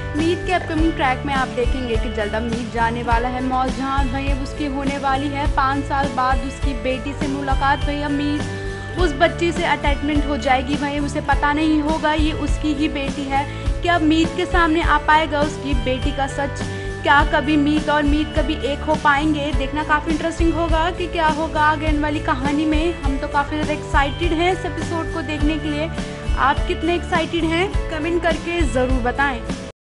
मीत के upcoming track में आप देखेंगे कि जल्द अब मीत जाने वाला है मौज, जहाँ वहीं अब उसकी होने वाली है 5 साल बाद उसकी बेटी से मुलाकात। वहीं अब मीत उस बच्ची से अटैचमेंट हो जाएगी, वहीं उसे पता नहीं होगा ये उसकी ही बेटी है। क्या अब मीत के सामने आ पाएगा उसकी बेटी का सच? क्या कभी मीत और मीत कभी एक हो पाएंगे? देखना काफ़ी इंटरेस्टिंग होगा कि क्या होगा आगे आने वाली कहानी में। हम तो काफ़ी ज़्यादा एक्साइटेड हैं इस एपिसोड को देखने के लिए। आप कितने एक्साइटेड हैं कमेंट करके ज़रूर बताएं।